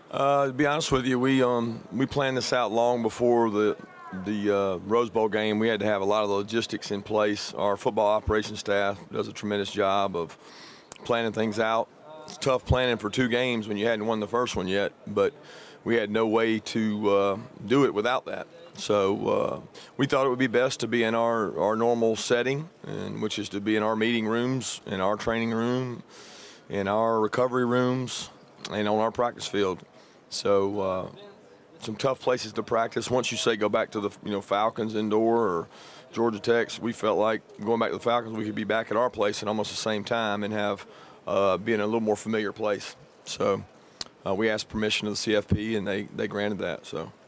To be honest with you, we planned this out long before the Rose Bowl game. We had to have a lot of the logistics in place. Our football operations staff does a tremendous job of planning things out. It's tough planning for 2 games when you hadn't won the first one yet, but we had no way to do it without that. So we thought it would be best to be in our normal setting, which is to be in our meeting rooms, in our training room, in our recovery rooms, and on our practice field. So some tough places to practice. Once you say go back to the Falcons indoor or Georgia Tech's, we felt like going back to the Falcons, we could be back at our place at almost the same time and have be in a little more familiar place. So we asked permission of the CFP, and they granted that. So.